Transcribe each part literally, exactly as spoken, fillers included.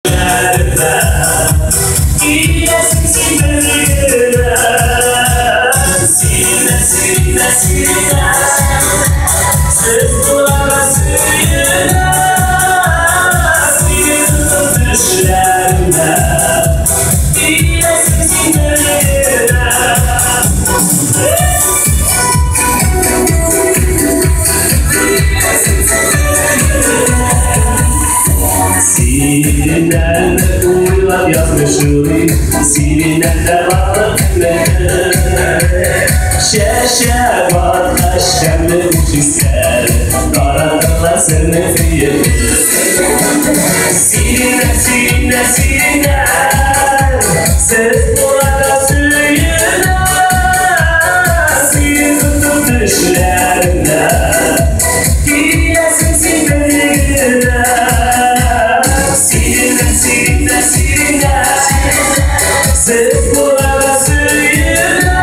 Silinlerle uyular yazmışım, silinlerle varlık etmedi. Şeşe var, şemli uç ister, karanlıklar seni fiil. Silinler, silinler, silinler, ses burada suyuna, sil tutup düşlerine, giyesin sinirine. Silinler, silinler, ses burada suyuna,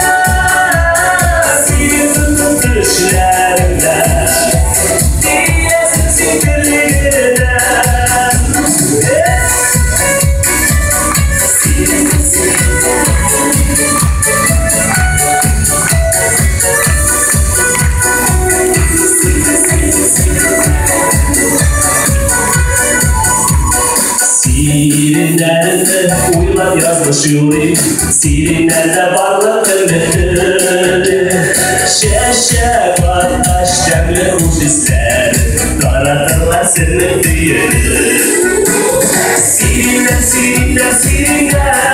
sil tutup düşlerine, giyesin sinirine. Silinlerle uyular yazmışım, silinlerle varlık etmedi. Şeşe var, şemli uç ister, karanlıklar seni fiil. Silinler, silinler, silinler,